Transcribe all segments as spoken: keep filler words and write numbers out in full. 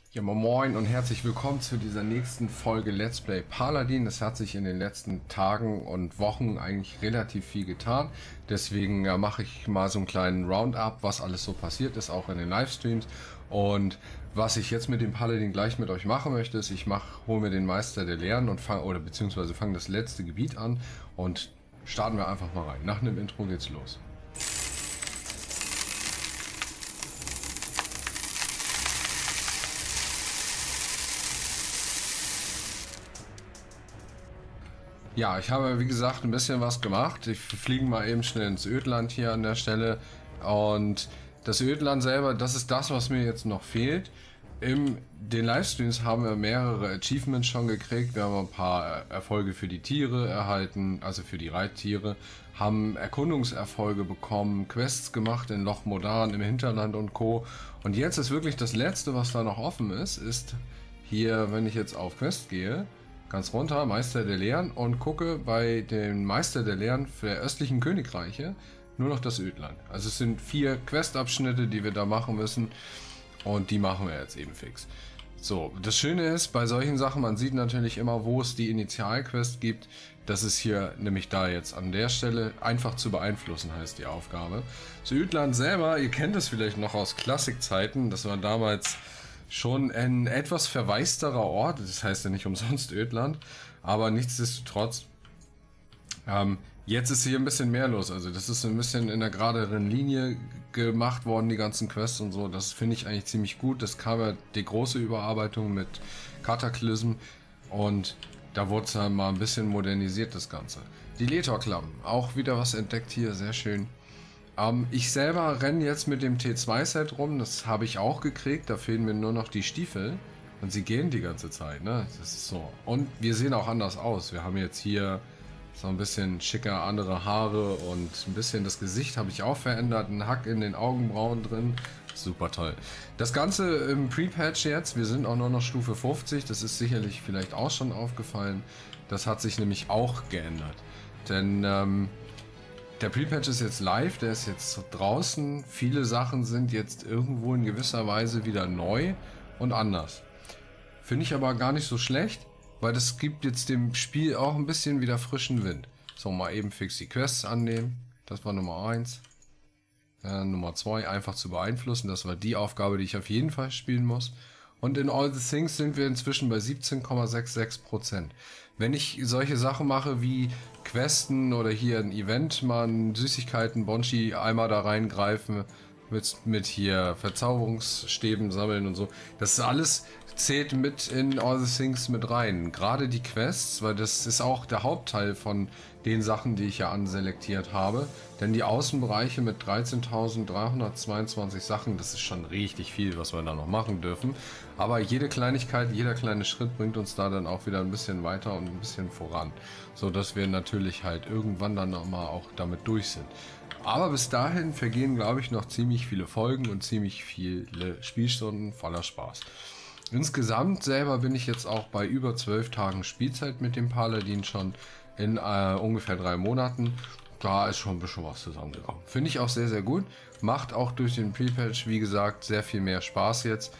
Ja, moin und herzlich willkommen zu dieser nächsten Folge Let's Play Paladin. Es hat sich in den letzten Tagen und Wochen eigentlich relativ viel getan. Deswegen ja, mache ich mal so einen kleinen Roundup, was alles so passiert ist, auch in den Livestreams. Und was ich jetzt mit dem Paladin gleich mit euch machen möchte, ist, ich mache, hole mir den Meister der Lehren und fange, oder beziehungsweise fange das letzte Gebiet an und starten wir einfach mal rein. Nach einem Intro geht's los. Ja, ich habe wie gesagt ein bisschen was gemacht. Ich fliege mal eben schnell ins Ödland hier an der Stelle. Und das Ödland selber, das ist das, was mir jetzt noch fehlt. In den Livestreams haben wir mehrere Achievements schon gekriegt. Wir haben ein paar Erfolge für die Tiere erhalten, also für die Reittiere. Haben Erkundungserfolge bekommen, Quests gemacht in Loch Modan, im Hinterland und Co. Und jetzt ist wirklich das Letzte, was da noch offen ist, ist hier, wenn ich jetzt auf Quest gehe, ganz runter, Meister der Lehren, und gucke bei dem Meister der Lehren für der östlichen Königreiche nur noch das Ödland. Also es sind vier Questabschnitte, die wir da machen müssen, und die machen wir jetzt eben fix. So, das Schöne ist, bei solchen Sachen, man sieht natürlich immer, wo es die Initialquest gibt. Das ist hier nämlich da jetzt an der Stelle einfach zu beeinflussen, heißt die Aufgabe. Das Ödland selber, ihr kennt es vielleicht noch aus Klassikzeiten, das war damals schon ein etwas verwaisterer Ort, das heißt ja nicht umsonst Ödland, aber nichtsdestotrotz, ähm, jetzt ist hier ein bisschen mehr los, also das ist ein bisschen in der geraderen Linie gemacht worden, die ganzen Quests und so, das finde ich eigentlich ziemlich gut. Das kam ja die große Überarbeitung mit Cataclysm und da wurde es dann mal ein bisschen modernisiert, das Ganze. Die Letor-Klappen, auch wieder was entdeckt hier, sehr schön. Um, ich selber renne jetzt mit dem T zwei Set rum, das habe ich auch gekriegt, da fehlen mir nur noch die Stiefel und sie gehen die ganze Zeit, ne? Das ist so. Und wir sehen auch anders aus, wir haben jetzt hier so ein bisschen schicker andere Haare und ein bisschen das Gesicht habe ich auch verändert, ein Hack in den Augenbrauen drin, super toll. Das Ganze im Pre-Patch jetzt, wir sind auch nur noch Stufe fünfzig, das ist sicherlich vielleicht auch schon aufgefallen, das hat sich nämlich auch geändert, denn ähm, der Pre-Patch ist jetzt live, der ist jetzt draußen. Viele Sachen sind jetzt irgendwo in gewisser Weise wieder neu und anders. Finde ich aber gar nicht so schlecht, weil das gibt jetzt dem Spiel auch ein bisschen wieder frischen Wind. So, mal eben fix die Quests annehmen. Das war Nummer eins. Äh, Nummer zwei, einfach zu beeinflussen. Das war die Aufgabe, die ich auf jeden Fall spielen muss. Und in All the Things sind wir inzwischen bei siebzehn Komma sechsundsechzig Prozent. Wenn ich solche Sachen mache wie Questen oder hier ein Event, mal einen Süßigkeiten, Bonchi einmal da reingreifen, mit, mit hier Verzauberungsstäben sammeln und so, das ist alles zählt mit in All the Things mit rein. Gerade die Quests, weil das ist auch der Hauptteil von den Sachen, die ich ja anselektiert habe. Denn die Außenbereiche mit dreizehntausenddreihundertzweiundzwanzig Sachen, das ist schon richtig viel, was wir da noch machen dürfen. Aber jede Kleinigkeit, jeder kleine Schritt bringt uns da dann auch wieder ein bisschen weiter und ein bisschen voran. So dass wir natürlich halt irgendwann dann nochmal auch damit durch sind. Aber bis dahin vergehen, glaube ich, noch ziemlich viele Folgen und ziemlich viele Spielstunden voller Spaß. Insgesamt selber bin ich jetzt auch bei über zwölf Tagen Spielzeit mit dem Paladin schon in äh, ungefähr drei Monaten. Da ist schon ein bisschen was zusammengekommen. Finde ich auch sehr, sehr gut. Macht auch durch den Pre-Patch, wie gesagt, sehr viel mehr Spaß jetzt.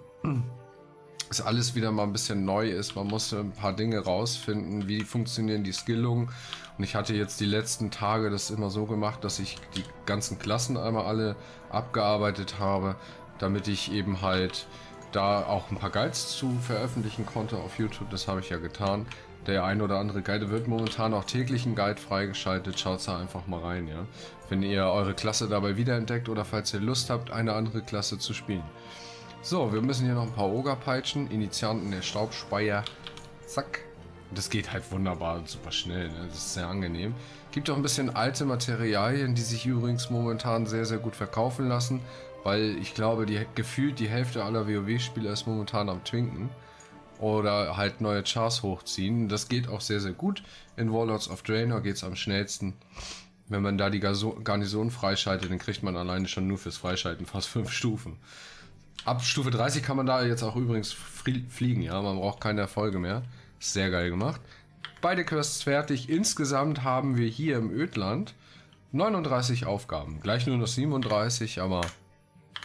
Dass alles wieder mal ein bisschen neu ist. Man musste ein paar Dinge rausfinden, wie funktionieren die Skillungen. Und ich hatte jetzt die letzten Tage das immer so gemacht, dass ich die ganzen Klassen einmal alle abgearbeitet habe, damit ich eben halt da auch ein paar Guides zu veröffentlichen konnte auf YouTube. Das habe ich ja getan. Der ein oder andere Guide wird momentan auch täglich ein Guide freigeschaltet. Schaut da einfach mal rein, ja. Wenn ihr eure Klasse dabei wiederentdeckt oder falls ihr Lust habt, eine andere Klasse zu spielen. So, wir müssen hier noch ein paar Oger peitschen. Initianten der Staubspeier. Zack. Das geht halt wunderbar und super schnell, ne? Das ist sehr angenehm. Gibt auch ein bisschen alte Materialien, die sich übrigens momentan sehr, sehr gut verkaufen lassen. Weil ich glaube, die gefühlt die Hälfte aller WoW-Spieler ist momentan am Twinken. Oder halt neue Chars hochziehen. Das geht auch sehr, sehr gut. In Warlords of Draenor geht es am schnellsten. Wenn man da die Garnison freischaltet, dann kriegt man alleine schon nur fürs Freischalten fast fünf Stufen. Ab Stufe dreißig kann man da jetzt auch übrigens fliegen, ja. Man braucht keine Erfolge mehr. Sehr geil gemacht. Beide Quests fertig. Insgesamt haben wir hier im Ödland neununddreißig Aufgaben. Gleich nur noch siebenunddreißig, aber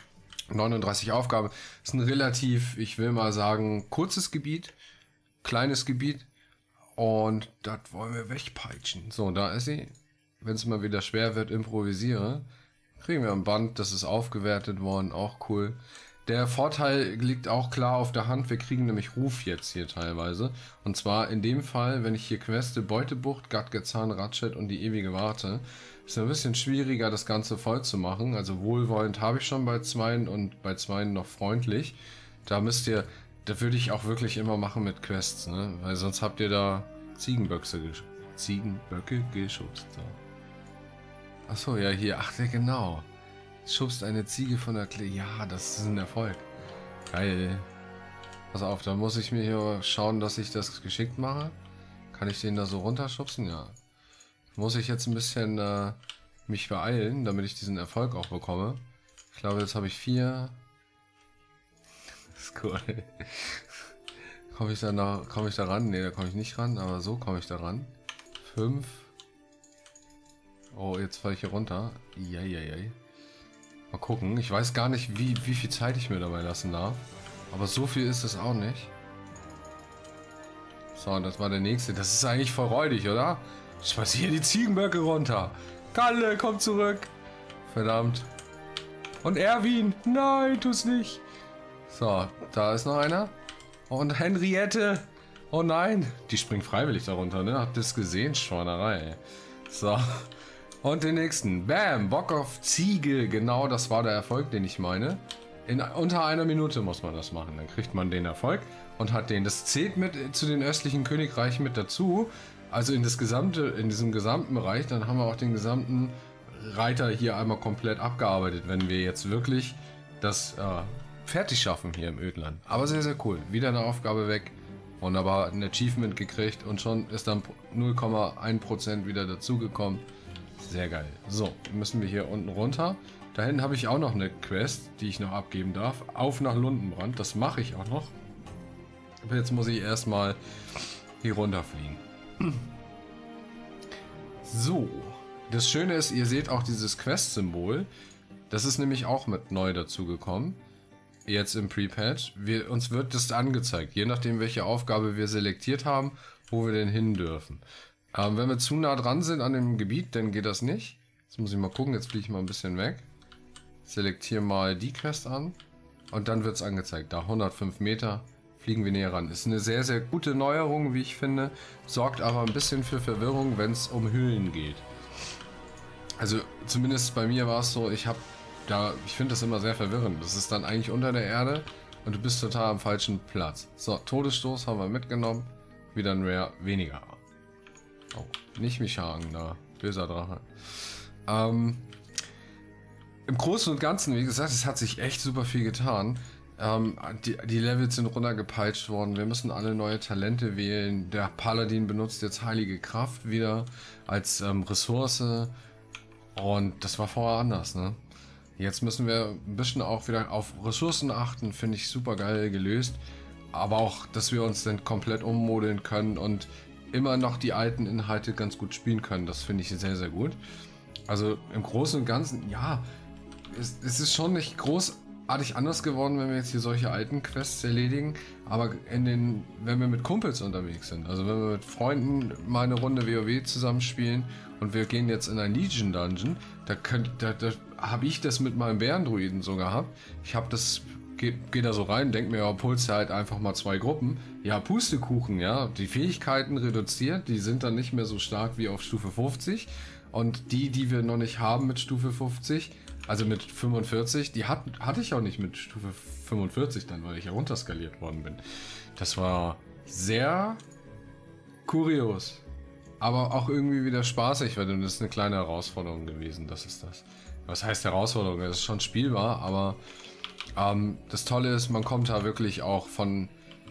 neununddreißig Aufgaben. Ist ein relativ, ich will mal sagen, kurzes Gebiet, kleines Gebiet. Und das wollen wir wegpeitschen. So, da ist sie. Wenn es mal wieder schwer wird, improvisiere. Kriegen wir ein Band, das ist aufgewertet worden, auch cool. Der Vorteil liegt auch klar auf der Hand, wir kriegen nämlich Ruf jetzt hier teilweise. Und zwar in dem Fall, wenn ich hier queste, Beutebucht, Gatgezahn, Ratchet und die ewige Warte. Ist ein bisschen schwieriger, das Ganze voll zu machen. Also wohlwollend habe ich schon bei zweien und bei zweien noch freundlich. Da müsst ihr, da würde ich auch wirklich immer machen mit Quests, ne? Weil sonst habt ihr da Ziegenböcke, Ziegenböcke geschubst. So. Achso, ja hier, ach ja genau. Schubst eine Ziege von der Klee. Ja, das ist ein Erfolg. Geil. Pass auf, da muss ich mir hier schauen, dass ich das geschickt mache. Kann ich den da so runterschubsen? Ja. Muss ich jetzt ein bisschen äh, mich beeilen, damit ich diesen Erfolg auch bekomme. Ich glaube, jetzt habe ich vier. Das ist cool. Komme ich da noch, komme ich da ran? Ne, da komme ich nicht ran, aber so komme ich da ran. Fünf. Oh, jetzt falle ich hier runter. Eieiei. Mal gucken. Ich weiß gar nicht, wie, wie viel Zeit ich mir dabei lassen darf. Aber so viel ist es auch nicht. So, und das war der nächste. Das ist eigentlich voll räudig, oder? Schmeiß hier die Ziegenböcke runter. Kalle, komm zurück. Verdammt. Und Erwin. Nein, tu's nicht. So, da ist noch einer. Und Henriette. Oh nein. Die springt freiwillig darunter, ne? Habt ihr das gesehen? Schweinerei. So. Und den nächsten. Bam. Bock auf Ziege. Genau, das war der Erfolg, den ich meine. In unter einer Minute muss man das machen. Dann kriegt man den Erfolg und hat den. Das zählt mit zu den östlichen Königreichen mit dazu. Also in das gesamte, in diesem gesamten Bereich. Dann haben wir auch den gesamten Reiter hier einmal komplett abgearbeitet, wenn wir jetzt wirklich das äh, fertig schaffen hier im Ödland. Aber sehr, sehr cool. Wieder eine Aufgabe weg. Wunderbar, ein Achievement gekriegt und schon ist dann null Komma eins Prozent wieder dazugekommen. Sehr geil. So, müssen wir hier unten runter. Da hinten habe ich auch noch eine Quest, die ich noch abgeben darf. Auf nach Lundenbrand. Das mache ich auch noch. Aber jetzt muss ich erstmal hier runterfliegen. So. Das Schöne ist, ihr seht auch dieses Quest-Symbol. Das ist nämlich auch mit neu dazugekommen. Jetzt im Pre-Patch. Wir, uns wird das angezeigt, je nachdem welche Aufgabe wir selektiert haben, wo wir denn hin dürfen. Ähm, wenn wir zu nah dran sind an dem Gebiet, dann geht das nicht. Jetzt muss ich mal gucken, jetzt fliege ich mal ein bisschen weg. Selektiere mal die Quest an und dann wird es angezeigt. Da hundertfünf Meter fliegen wir näher ran. Ist eine sehr, sehr gute Neuerung, wie ich finde. Sorgt aber ein bisschen für Verwirrung, wenn es um Höhlen geht. Also zumindest bei mir war es so, ich habe da, ich finde das immer sehr verwirrend. Das ist dann eigentlich unter der Erde und du bist total am falschen Platz. So, Todesstoß haben wir mitgenommen. Wieder ein Rare, weniger. Oh, nicht mich haken da. Böser Drache. Ähm, Im Großen und Ganzen, wie gesagt, es hat sich echt super viel getan. Ähm, die, die Levels sind runtergepeitscht worden. Wir müssen alle neue Talente wählen. Der Paladin benutzt jetzt Heilige Kraft wieder als ähm, Ressource. Und das war vorher anders, ne? Jetzt müssen wir ein bisschen auch wieder auf Ressourcen achten. Finde ich super geil gelöst. Aber auch, dass wir uns dann komplett ummodeln können und immer noch die alten Inhalte ganz gut spielen können. Das finde ich sehr, sehr gut. Also im Großen und Ganzen, ja, es, es ist schon nicht großartig anders geworden, wenn wir jetzt hier solche alten Quests erledigen. Aber in den, wenn wir mit Kumpels unterwegs sind, also wenn wir mit Freunden mal eine Runde WoW zusammenspielen und wir gehen jetzt in ein Legion Dungeon, da, könnt, da, da habe ich das mit meinem Bärendruiden so gehabt. Ich habe das... Geh, geh da so rein, denk mir, ja, pulst halt einfach mal zwei Gruppen. Ja, Pustekuchen, ja. Die Fähigkeiten reduziert, die sind dann nicht mehr so stark wie auf Stufe fünfzig. Und die, die wir noch nicht haben mit Stufe fünfzig, also mit fünfundvierzig, die hat, hatte ich auch nicht mit Stufe fünfundvierzig dann, weil ich ja runterskaliert worden bin. Das war sehr kurios. Aber auch irgendwie wieder spaßig, weil das ist eine kleine Herausforderung gewesen, das ist das. Was heißt Herausforderung? Das ist schon spielbar, aber... Ähm, das Tolle ist, man kommt da wirklich auch von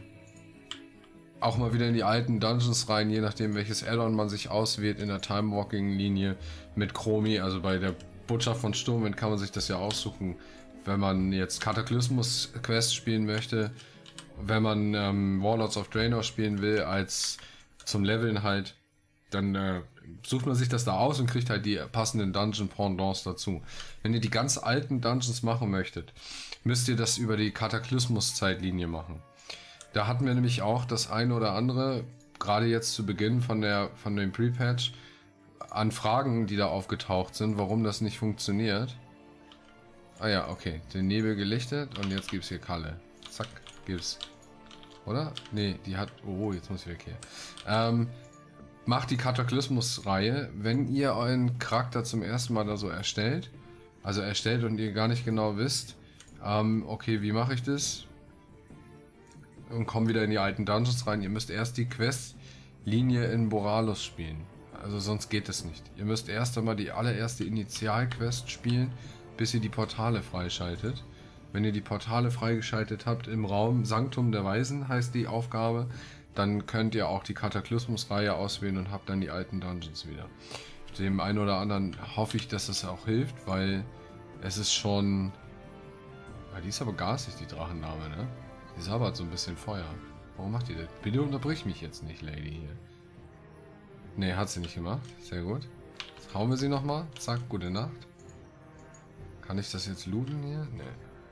auch mal wieder in die alten Dungeons rein, je nachdem welches Add-on man sich auswählt in der Time-Walking-Linie mit Chromie, also bei der Botschaft von Sturmwind kann man sich das ja aussuchen, wenn man jetzt Kataklysmus-Quest spielen möchte, wenn man ähm, Warlords of Draenor spielen will, als zum Leveln halt, dann äh, sucht man sich das da aus und kriegt halt die passenden Dungeon Pendants dazu. Wenn ihr die ganz alten Dungeons machen möchtet, müsst ihr das über die Kataklysmus-Zeitlinie machen. Da hatten wir nämlich auch das eine oder andere, gerade jetzt zu Beginn von der von dem Pre-Patch, an Fragen, die da aufgetaucht sind, warum das nicht funktioniert. Ah ja, okay, den Nebel gelichtet und jetzt gibt's hier Kalle. Zack, gibt's. Oder? Nee, die hat... Oh, jetzt muss ich weg hier. Ähm, macht die Kataklysmus-Reihe, wenn ihr euren Charakter zum ersten Mal da so erstellt, also erstellt und ihr gar nicht genau wisst, ähm, okay, wie mache ich das? Und kommt wieder in die alten Dungeons rein. Ihr müsst erst die Questlinie in Boralus spielen. Also sonst geht es nicht. Ihr müsst erst einmal die allererste Initialquest spielen, bis ihr die Portale freischaltet. Wenn ihr die Portale freigeschaltet habt im Raum Sanctum der Weisen, heißt die Aufgabe, dann könnt ihr auch die Kataklysmus-Reihe auswählen und habt dann die alten Dungeons wieder. Dem einen oder anderen hoffe ich, dass es auch hilft, weil es ist schon... Ja, die ist aber gasig, die Drachendame, ne? Die sabbert so ein bisschen Feuer. Warum macht die das? Bitte unterbrich mich jetzt nicht, Lady, hier. Ne, hat sie nicht gemacht. Sehr gut. Jetzt hauen wir sie nochmal. Zack, gute Nacht. Kann ich das jetzt looten hier? Ne.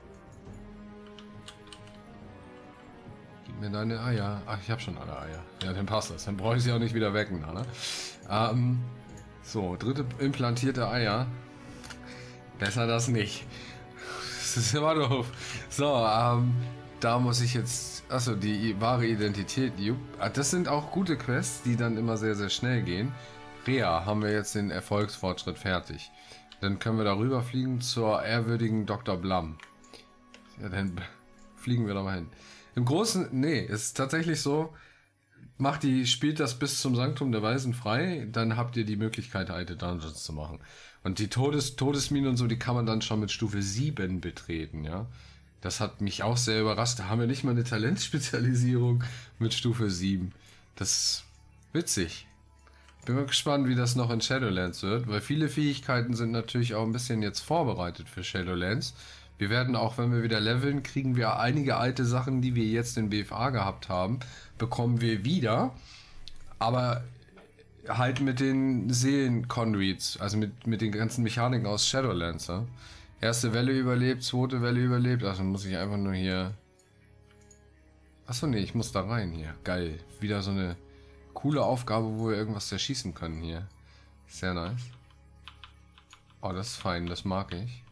Gib mir deine Eier. Ach, ich habe schon alle Eier. Ja, dann passt das. Dann brauche ich sie auch nicht wieder wecken, ne? Ähm, so, dritte implantierte Eier. Besser das nicht. Das ist immer doof. So, ähm, da muss ich jetzt... Achso, die wahre Identität. Jupp. Das sind auch gute Quests, die dann immer sehr, sehr schnell gehen. Rea haben wir jetzt den Erfolgsfortschritt fertig. Dann können wir darüber fliegen zur ehrwürdigen Doktor Blum. Ja, dann fliegen wir da mal hin. Im Großen... Nee, es ist tatsächlich so... Macht die, spielt das bis zum Sanctum der Weisen frei, dann habt ihr die Möglichkeit, alte Dungeons zu machen. Und die Todes Todesmine und so, die kann man dann schon mit Stufe sieben betreten, ja. Das hat mich auch sehr überrascht. Da haben wir nicht mal eine Talentspezialisierung mit Stufe sieben. Das ist witzig. Bin mal gespannt, wie das noch in Shadowlands wird, weil viele Fähigkeiten sind natürlich auch ein bisschen jetzt vorbereitet für Shadowlands. Wir werden auch, wenn wir wieder leveln, kriegen wir einige alte Sachen, die wir jetzt in B F A gehabt haben, bekommen wir wieder. Aber halt mit den Seelen-Conduits, also mit, mit den ganzen Mechaniken aus Shadowlands. Ja? Erste Welle überlebt, zweite Welle überlebt. Also muss ich einfach nur hier... Achso, nee, ich muss da rein hier. Geil. Wieder so eine coole Aufgabe, wo wir irgendwas zerschießen können hier. Sehr nice. Oh, das ist fein, das mag ich.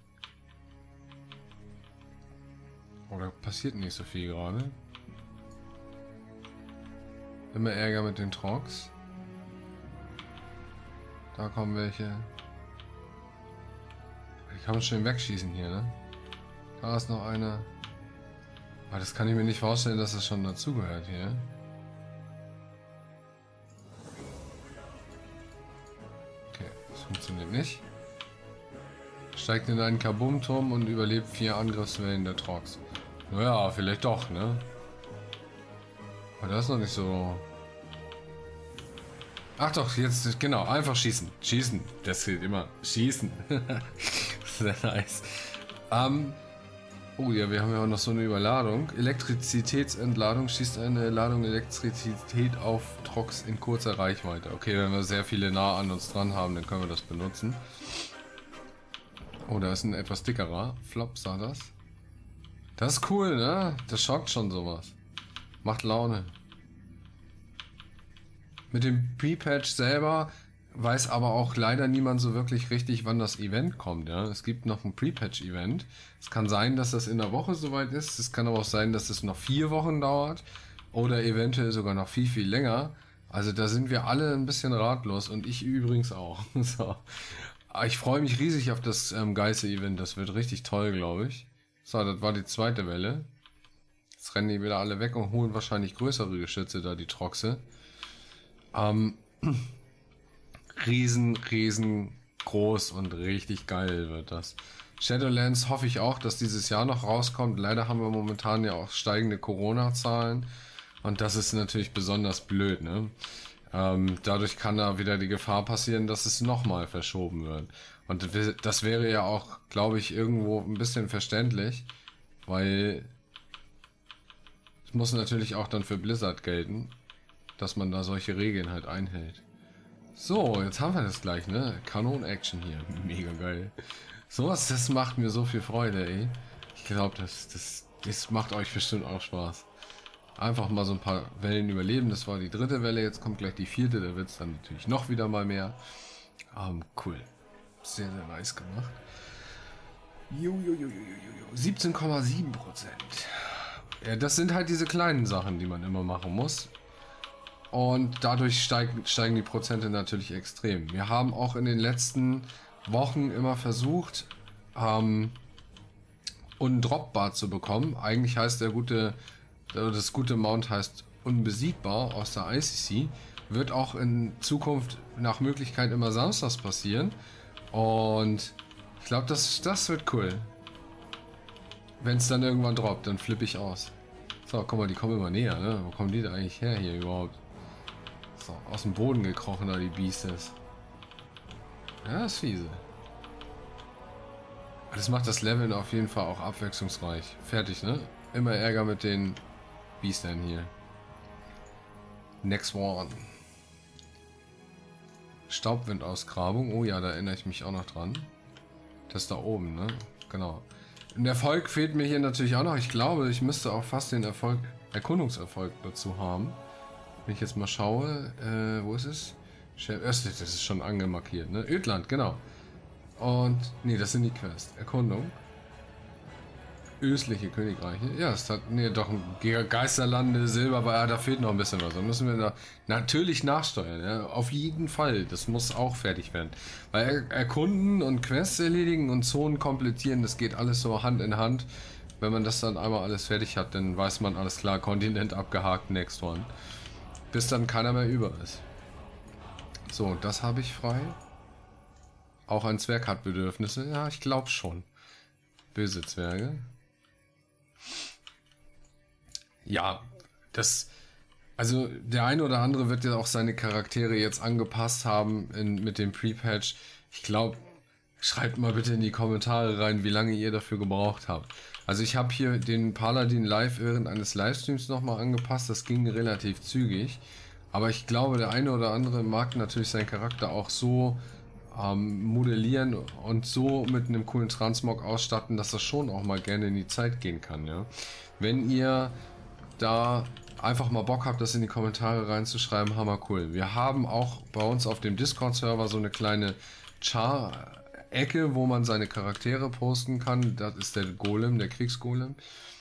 Oder passiert nicht so viel gerade. Immer Ärger mit den Trogs. Da kommen welche. Die kann man schön wegschießen hier, ne? Da ist noch einer. Aber das kann ich mir nicht vorstellen, dass das schon dazugehört hier. Okay, das funktioniert nicht. Steigt in einen Kabum-Turm und überlebt vier Angriffswellen der Trogs. Naja, vielleicht doch, ne? Aber das ist noch nicht so... Ach doch, jetzt, genau, einfach schießen. Schießen, das gilt immer. Schießen. Sehr nice. Ähm... Oh ja, wir haben ja auch noch so eine Überladung. Elektrizitätsentladung schießt eine Ladung Elektrizität auf Trogs in kurzer Reichweite. Okay, wenn wir sehr viele nah an uns dran haben, dann können wir das benutzen. Oh, da ist ein etwas dickerer. Flop sah das. Das ist cool, ne? Das schockt schon sowas. Macht Laune. Mit dem Pre-Patch selber weiß aber auch leider niemand so wirklich richtig, wann das Event kommt. Ja? Es gibt noch ein Pre-Patch-Event. Es kann sein, dass das in der Woche soweit ist. Es kann aber auch sein, dass es noch vier Wochen dauert. Oder eventuell sogar noch viel, viel länger. Also da sind wir alle ein bisschen ratlos. Und ich übrigens auch. So. Ich freue mich riesig auf das ähm, Geißel-Event. Das wird richtig toll, glaube ich. So, das war die zweite Welle. Jetzt rennen die wieder alle weg und holen wahrscheinlich größere Geschütze da, die Troxe. Ähm... Riesen, riesen groß und richtig geil wird das. Shadowlands hoffe ich auch, dass dieses Jahr noch rauskommt. Leider haben wir momentan ja auch steigende Corona-Zahlen und das ist natürlich besonders blöd, ne? Ähm, dadurch kann da wieder die Gefahr passieren, dass es nochmal verschoben wird. Und das wäre ja auch, glaube ich, irgendwo ein bisschen verständlich, weil es muss natürlich auch dann für Blizzard gelten, dass man da solche Regeln halt einhält. So, jetzt haben wir das gleich, ne? Kanon-Action hier. Mega geil. Sowas, das macht mir so viel Freude, ey. Ich glaube, das, das, das macht euch bestimmt auch Spaß. Einfach mal so ein paar Wellen überleben. Das war die dritte Welle, jetzt kommt gleich die vierte. Da wird es dann natürlich noch wieder mal mehr. Um, cool. Sehr, sehr nice gemacht. siebzehn Komma sieben Prozent. Ja, das sind halt diese kleinen Sachen, die man immer machen muss. Und dadurch steigen, steigen die Prozente natürlich extrem. Wir haben auch in den letzten Wochen immer versucht, ähm, undroppbar zu bekommen. Eigentlich heißt der gute, das gute Mount heißt unbesiegbar aus der I C C. Wird auch in Zukunft nach Möglichkeit immer samstags passieren. Und ich glaube, das, das wird cool. Wenn es dann irgendwann droppt, dann flippe ich aus. So, guck mal, die kommen immer näher, ne? Wo kommen die da eigentlich her hier überhaupt? So, aus dem Boden gekrochen da die Beastes. Ja, das ist fiese. Das macht das Leveln auf jeden Fall auch abwechslungsreich. Fertig, ne? Immer Ärger mit den Beastern hier. Next one. Staubwindausgrabung. Oh ja, da erinnere ich mich auch noch dran. Das da oben, ne? Genau. Und Erfolg fehlt mir hier natürlich auch noch. Ich glaube, ich müsste auch fast den Erfolg, Erkundungserfolg dazu haben. Wenn ich jetzt mal schaue, äh, wo ist es? Das ist schon angemarkiert, ne? Ödland, genau. Und, nee, das sind die Quests. Erkundung. Östliche Königreiche. Ja, es hat, nee, doch ein Geisterlande, Silber, aber ja, da fehlt noch ein bisschen was. Da müssen wir da natürlich nachsteuern, ja? Auf jeden Fall. Das muss auch fertig werden. Weil er, erkunden und Quests erledigen und Zonen komplettieren, das geht alles so Hand in Hand. Wenn man das dann einmal alles fertig hat, dann weiß man, alles klar, Kontinent abgehakt, next one. Bis dann keiner mehr über ist. So, das habe ich frei. Auch ein Zwerg hat Bedürfnisse. Ja, ich glaube schon. Böse Zwerge. Ja, das... Also der eine oder andere wird ja auch seine Charaktere jetzt angepasst haben in, mit dem Pre-Patch. Ich glaube, schreibt mal bitte in die Kommentare rein, wie lange ihr dafür gebraucht habt. Also ich habe hier den Paladin live während eines Livestreams nochmal angepasst. Das ging relativ zügig. Aber ich glaube, der eine oder andere mag natürlich seinen Charakter auch so ähm, modellieren und so mit einem coolen Transmog ausstatten, dass das schon auch mal gerne in die Zeit gehen kann. Ja? Wenn ihr da einfach mal Bock habt, das in die Kommentare reinzuschreiben, hammer cool. Wir haben auch bei uns auf dem Discord-Server so eine kleine Char-Ecke, wo man seine Charaktere posten kann. Das ist der Golem, der Kriegsgolem.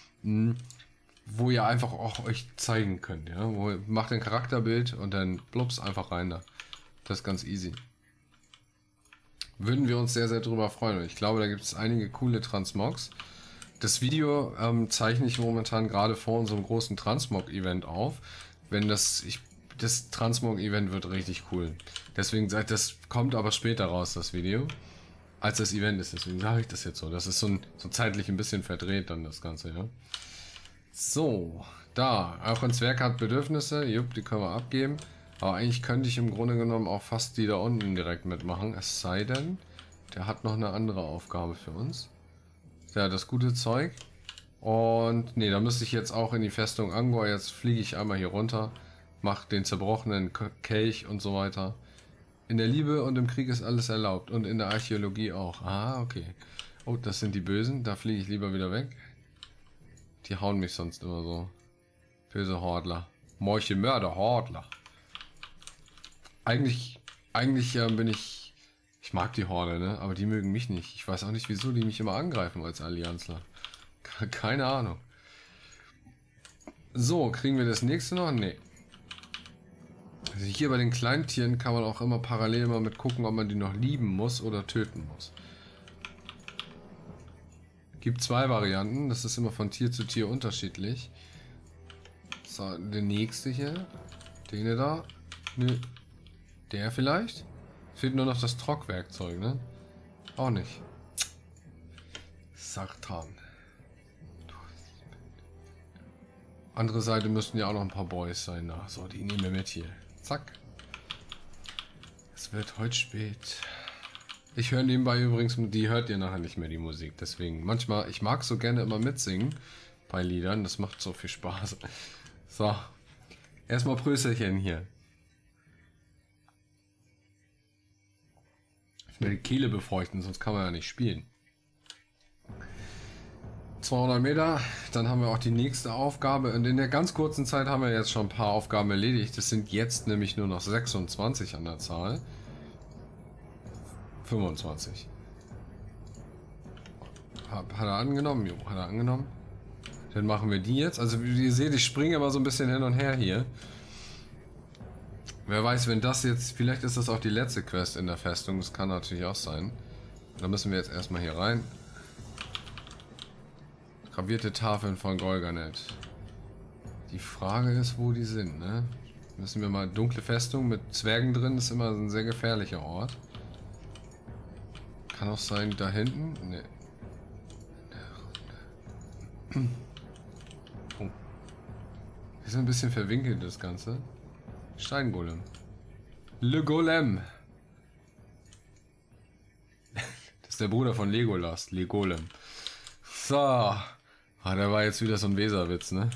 Wo ihr einfach auch euch zeigen könnt. Ja? Wo ihr macht ein Charakterbild und dann plups einfach rein da. Das ist ganz easy. Würden wir uns sehr, sehr drüber freuen. Ich glaube, da gibt es einige coole Transmogs. Das Video ähm, zeichne ich momentan gerade vor unserem großen Transmog-Event auf. Wenn das, ich, das Transmog-Event wird richtig cool. Deswegen, das kommt aber später raus, das Video, als das Event ist. Deswegen sage ich das jetzt so. Das ist so, ein, so zeitlich ein bisschen verdreht dann das Ganze, ja. So, da. Auch ein Zwerg hat Bedürfnisse. Jupp, die können wir abgeben. Aber eigentlich könnte ich im Grunde genommen auch fast die da unten direkt mitmachen. Es sei denn, der hat noch eine andere Aufgabe für uns. Ja, das gute Zeug. Und nee, da müsste ich jetzt auch in die Festung Angor. Jetzt fliege ich einmal hier runter, mache den zerbrochenen Kelch und so weiter. In der Liebe und im Krieg ist alles erlaubt. Und in der Archäologie auch. Ah, okay. Oh, das sind die Bösen. Da fliege ich lieber wieder weg. Die hauen mich sonst immer so. Böse Hordler. Morche Mörder, Hordler. Eigentlich, eigentlich äh, bin ich... Ich mag die Horde, ne? Aber die mögen mich nicht. Ich weiß auch nicht, wieso die mich immer angreifen als Allianzler. Keine Ahnung. So, kriegen wir das nächste noch? Nee. Also hier bei den Kleintieren kann man auch immer parallel mal mit gucken, ob man die noch lieben muss oder töten muss. Gibt zwei Varianten. Das ist immer von Tier zu Tier unterschiedlich. So, der nächste hier. Den da. Nö. Der vielleicht? Fehlt nur noch das Trockwerkzeug, ne? Auch nicht. Sartan. Andere Seite müssten ja auch noch ein paar Boys sein. Na, so, die nehmen wir mit hier. Zack. Es wird heute spät. Ich höre nebenbei übrigens, die hört ihr nachher nicht mehr, die Musik. Deswegen, manchmal, ich mag so gerne immer mitsingen bei Liedern. Das macht so viel Spaß. So. Erstmal Prösterchen hier. die Kehle befeuchten, sonst kann man ja nicht spielen. zweihundert Meter, dann haben wir auch die nächste Aufgabe. Und in der ganz kurzen Zeit haben wir jetzt schon ein paar Aufgaben erledigt. Es sind jetzt nämlich nur noch sechsundzwanzig an der Zahl. fünfundzwanzig. Hat, hat er angenommen? Jo, hat er angenommen. Dann machen wir die jetzt. Also wie ihr seht, ich springe immer so ein bisschen hin und her hier. Wer weiß, wenn das jetzt... Vielleicht ist das auch die letzte Quest in der Festung. Das kann natürlich auch sein. Da müssen wir jetzt erstmal hier rein. Gravierte Tafeln von Golganet. Die Frage ist, wo die sind, ne? Müssen wir mal... Dunkle Festung mit Zwergen drin ist immer ein sehr gefährlicher Ort. Kann auch sein, da hinten? Ne. Oh. Ist ein bisschen verwinkelt, das Ganze. Steingolem. Le Golem. Das ist der Bruder von Legolas. Le Golem. So. Ah, der war jetzt wieder so ein Weserwitz, ne?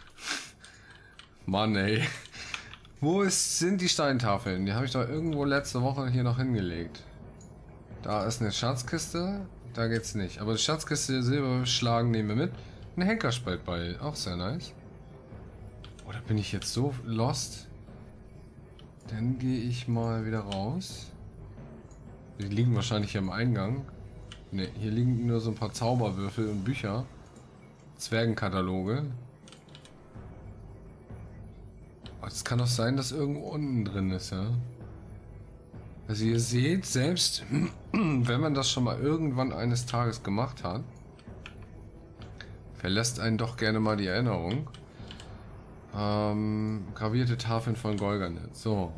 Mann, ey. Wo ist, sind die Steintafeln? Die habe ich doch irgendwo letzte Woche hier noch hingelegt. Da ist eine Schatzkiste. Da geht's nicht. Aber die Schatzkiste Silber schlagen nehmen wir mit. Ein Henkerspaltbeil. Auch sehr nice. Oder bin ich jetzt so lost? Dann gehe ich mal wieder raus. Die liegen wahrscheinlich hier am Eingang. Ne, hier liegen nur so ein paar Zauberwürfel und Bücher. Zwergenkataloge. Es kann doch sein, dass irgendwo unten drin ist, ja. Also ihr seht, selbst wenn man das schon mal irgendwann eines Tages gemacht hat, verlässt einen doch gerne mal die Erinnerung. Ähm, gravierte Tafeln von Golganet. So.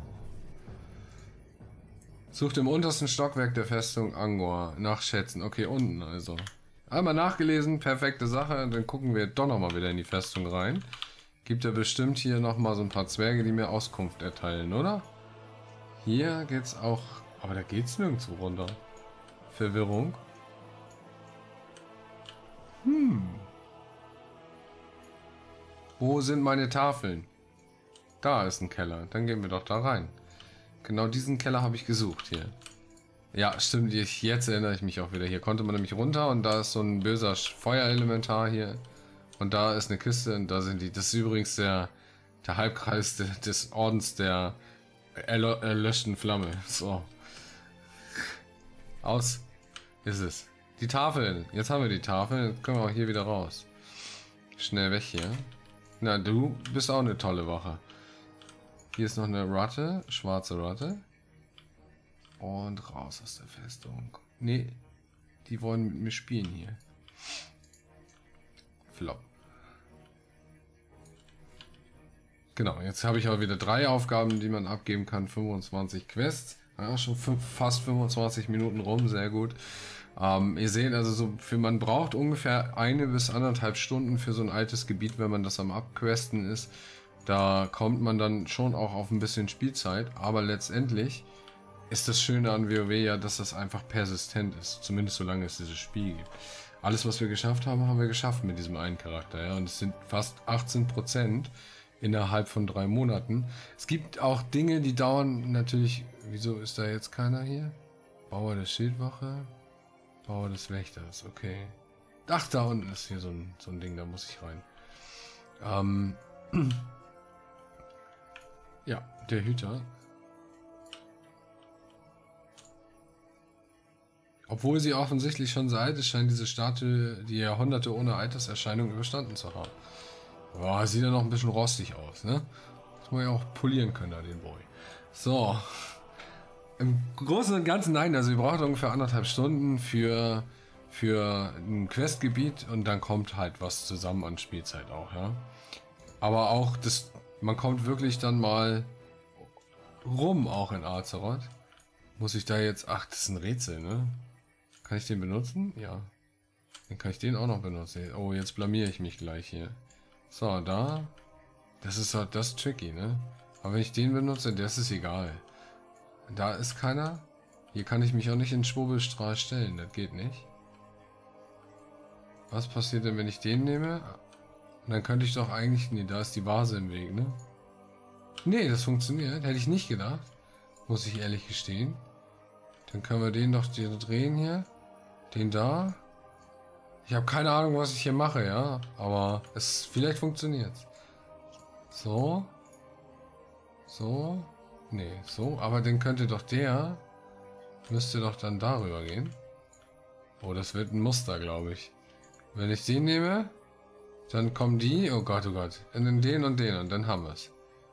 Sucht im untersten Stockwerk der Festung Angor. Nachschätzen. Okay, unten also. Einmal nachgelesen, perfekte Sache. Dann gucken wir doch nochmal wieder in die Festung rein. Gibt ja bestimmt hier nochmal so ein paar Zwerge, die mir Auskunft erteilen, oder? Hier geht's auch... Aber da geht's nirgendwo runter. Verwirrung. Hm. Wo sind meine Tafeln? Da ist ein Keller. Dann gehen wir doch da rein. Genau diesen Keller habe ich gesucht hier. Ja, stimmt. Jetzt erinnere ich mich auch wieder. Hier konnte man nämlich runter und da ist so ein böser Feuerelementar hier. Und da ist eine Kiste und da sind die. Das ist übrigens der, der Halbkreis de, des Ordens der erlo erlöschten Flamme. So. Aus ist es. Die Tafeln. Jetzt haben wir die Tafeln. Jetzt können wir auch hier wieder raus. Schnell weg hier. Na, du bist auch eine tolle Wache. Hier ist noch eine Ratte. Schwarze Ratte. Und raus aus der Festung. Nee, die wollen mit mir spielen hier. Flop. Genau, jetzt habe ich auch wieder drei Aufgaben, die man abgeben kann. fünfundzwanzig Quests. Ja, schon fast fünfundzwanzig Minuten rum, sehr gut. Ähm, ihr seht also, so für man braucht ungefähr eine bis anderthalb Stunden für so ein altes Gebiet, wenn man das am Abquesten ist. Da kommt man dann schon auch auf ein bisschen Spielzeit, aber letztendlich ist das Schöne an WoW ja, dass das einfach persistent ist, zumindest solange es dieses Spiel gibt. Alles, was wir geschafft haben, haben wir geschafft mit diesem einen Charakter, ja, und es sind fast achtzehn Prozent innerhalb von drei Monaten. Es gibt auch Dinge, die dauern natürlich. Wieso ist da jetzt keiner hier? Bauer der Schildwache, Bauer des Wächters, okay. Ach, da unten ist hier so ein, so ein Ding, da muss ich rein. Ähm. Ja, der Hüter. Obwohl sie offensichtlich schon so alt ist, scheint diese Statue die Jahrhunderte ohne Alterserscheinung überstanden zu haben. Boah, sieht ja noch ein bisschen rostig aus, ne? Das muss man ja auch polieren können, da den Boy. So. Im Großen und Ganzen nein, also ihr braucht ungefähr anderthalb Stunden für, für ein Questgebiet und dann kommt halt was zusammen an Spielzeit auch, ja. Aber auch das, man kommt wirklich dann mal rum auch in Azeroth. Muss ich da jetzt, ach, das ist ein Rätsel, ne? Kann ich den benutzen? Ja. Dann kann ich den auch noch benutzen. Oh, jetzt blamiere ich mich gleich hier. So, da. Das ist halt das tricky, ne? Aber wenn ich den benutze, das ist egal. Da ist keiner. Hier kann ich mich auch nicht in den Schwurbelstrahl stellen. Das geht nicht. Was passiert denn, wenn ich den nehme? Und dann könnte ich doch eigentlich... Nee, da ist die Vase im Weg, ne? Nee, das funktioniert. Hätte ich nicht gedacht. Muss ich ehrlich gestehen. Dann können wir den doch drehen hier. Den da. Ich habe keine Ahnung, was ich hier mache, ja. Aber es vielleicht funktioniert. So. So. Nee, so. Aber den könnte doch der... Müsste doch dann darüber gehen. Oh, das wird ein Muster, glaube ich. Wenn ich den nehme, dann kommen die... Oh Gott, oh Gott. In den und den und dann haben wir es.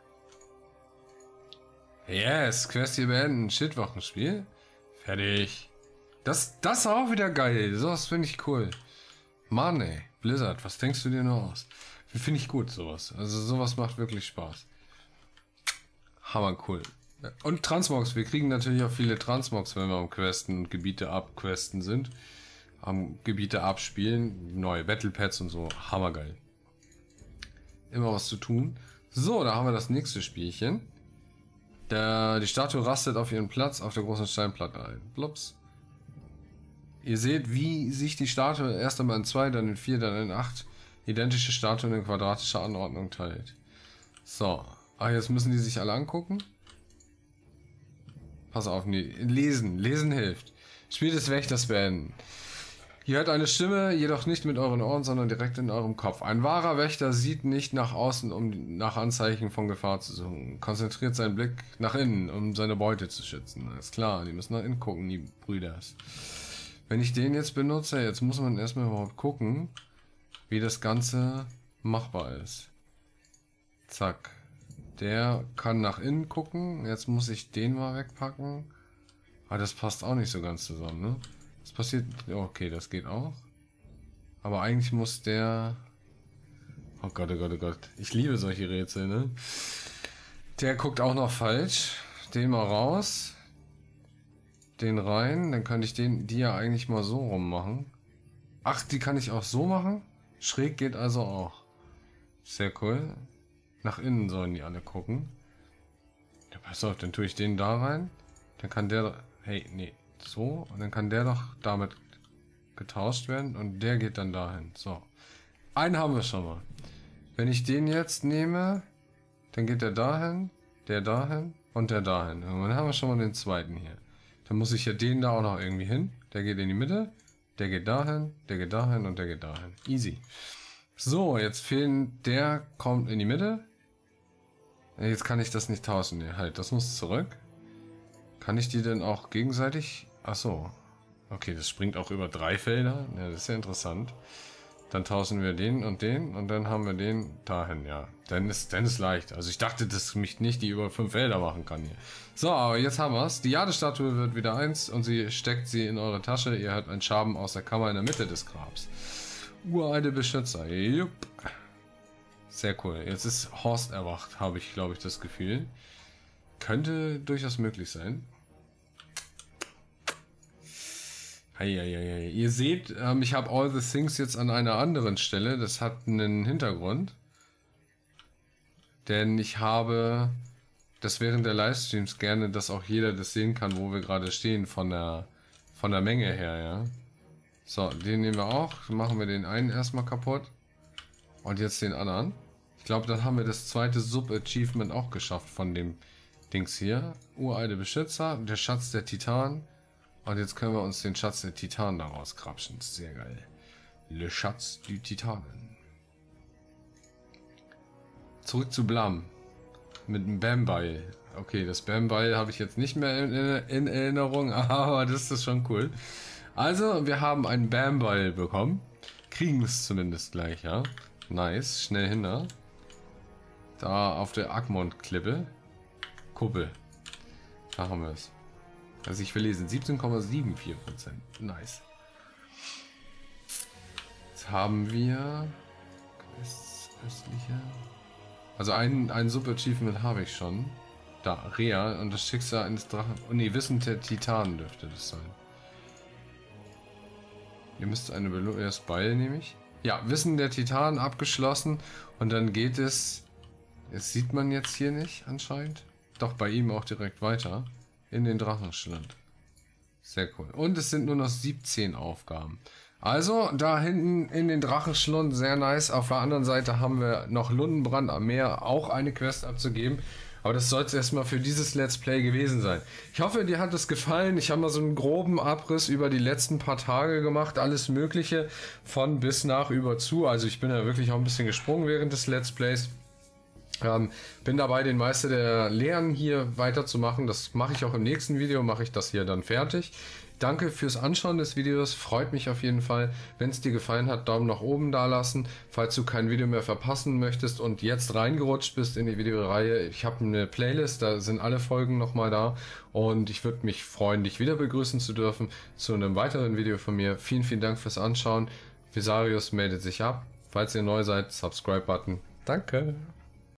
Yes, Quest hier beenden. Shit-Wochenspiel. Fertig. Das, das ist auch wieder geil. Sowas finde ich cool. Mann, ey. Blizzard, was denkst du dir nur aus? Finde ich gut, sowas. Also sowas macht wirklich Spaß. Hammer cool. Und Transmogs. Wir kriegen natürlich auch viele Transmogs, wenn wir am Questen und Gebiete abquesten sind. Am Gebiete abspielen. Neue Battle Pads und so. Hammergeil. Immer was zu tun. So, da haben wir das nächste Spielchen. Der, die Statue rastet auf ihren Platz auf der großen Steinplatte ein. Blups. Ihr seht, wie sich die Statue erst einmal in zwei, dann in vier, dann in acht identische Statuen in quadratischer Anordnung teilt. So. Ah, jetzt müssen die sich alle angucken. Pass auf, nee. Lesen. Lesen hilft. Spiel des Wächters beenden. Ihr hört eine Stimme, jedoch nicht mit euren Ohren, sondern direkt in eurem Kopf. Ein wahrer Wächter sieht nicht nach außen, um nach Anzeichen von Gefahr zu suchen. Konzentriert seinen Blick nach innen, um seine Beute zu schützen. Ist klar, die müssen nach innen gucken, die Brüders. Wenn ich den jetzt benutze, jetzt muss man erstmal überhaupt gucken, wie das Ganze machbar ist. Zack. Der kann nach innen gucken. Jetzt muss ich den mal wegpacken. Aber das passt auch nicht so ganz zusammen, ne? Das passiert... Okay, das geht auch. Aber eigentlich muss der... Oh Gott, oh Gott, oh Gott. Ich liebe solche Rätsel, ne? Der guckt auch noch falsch. Den mal raus. Den rein. Dann könnte ich den, die ja eigentlich mal so rum machen. Ach, die kann ich auch so machen? Schräg geht also auch. Sehr cool. Nach innen sollen die alle gucken. Ja, pass auf, dann tue ich den da rein. Dann kann der... Hey, nee. So, und dann kann der doch damit getauscht werden und der geht dann dahin. So. Einen haben wir schon mal. Wenn ich den jetzt nehme, dann geht der dahin, der dahin und der dahin. Und dann haben wir schon mal den zweiten hier. Dann muss ich ja den da auch noch irgendwie hin. Der geht in die Mitte, der geht dahin, der geht dahin und der geht dahin. Easy. So, jetzt fehlen, der kommt in die Mitte. Jetzt kann ich das nicht tauschen. Nee, halt, das muss zurück. Kann ich die denn auch gegenseitig... Ach so. Okay, das springt auch über drei Felder. Ja, das ist ja interessant. Dann tauschen wir den und den und dann haben wir den dahin, ja. Dann ist, dann ist leicht. Also ich dachte, dass mich nicht die über fünf Felder machen kann hier. So, aber jetzt haben wir es. Die Jadestatue wird wieder eins und sie steckt sie in eure Tasche. Ihr hört einen Schaben aus der Kammer in der Mitte des Grabs. Uralte Beschützer. Jupp. Sehr cool. Jetzt ist Horst erwacht, habe ich, glaube ich, das Gefühl. Könnte durchaus möglich sein. Eieiei. Ihr seht, ähm, ich habe All the Things jetzt an einer anderen Stelle. Das hat einen Hintergrund. Denn ich habe das während der Livestreams gerne, dass auch jeder das sehen kann, wo wir gerade stehen von der, von der Menge her, ja. So, den nehmen wir auch. Dann machen wir den einen erstmal kaputt. Und jetzt den anderen. Ich glaube, dann haben wir das zweite Sub-Achievement auch geschafft von dem Dings hier. Uralte Beschützer, der Schatz der Titan. Und jetzt können wir uns den Schatz der Titanen daraus krapschen. Sehr geil. Le Schatz du Titanen. Zurück zu Blam. Mit dem Bambeil. Okay, das Bambeil habe ich jetzt nicht mehr in, in Erinnerung, aber das ist schon cool. Also, wir haben einen Bambeil bekommen. Kriegen es zumindest gleich, ja. Nice, schnell hinter. Da auf der Agmont-Klippe. Kuppel. Da haben wir es. Also ich will lesen, siebzehn Komma vierundsiebzig Prozent. Nice. Jetzt haben wir... Östliche... Also ein, ein Super-Achievement habe ich schon. Da, Rea und das Schicksal eines Drachen... Oh ne, Wissen der Titanen dürfte das sein. Ihr müsst eine Belohnung... Das Beil nehme ich. Ja, Wissen der Titanen abgeschlossen. Und dann geht es... Das sieht man jetzt hier nicht anscheinend. Doch bei ihm auch direkt weiter. In den Drachenschlund. Sehr cool. Und es sind nur noch siebzehn Aufgaben. Also, da hinten in den Drachenschlund, sehr nice. Auf der anderen Seite haben wir noch Lundenbrand am Meer, auch eine Quest abzugeben. Aber das soll es erstmal für dieses Let's Play gewesen sein. Ich hoffe, dir hat es gefallen. Ich habe mal so einen groben Abriss über die letzten paar Tage gemacht. Alles Mögliche von bis nach über zu. Also ich bin ja wirklich auch ein bisschen gesprungen während des Let's Plays. Ähm, bin dabei, den Meister der Lehren hier weiterzumachen. Das mache ich auch im nächsten Video, mache ich das hier dann fertig. Danke fürs Anschauen des Videos, freut mich auf jeden Fall. Wenn es dir gefallen hat, Daumen nach oben da lassen. Falls du kein Video mehr verpassen möchtest und jetzt reingerutscht bist in die Videoreihe, ich habe eine Playlist, da sind alle Folgen nochmal da. Und ich würde mich freuen, dich wieder begrüßen zu dürfen zu einem weiteren Video von mir. Vielen, vielen Dank fürs Anschauen. Visarius meldet sich ab. Falls ihr neu seid, Subscribe-Button. Danke.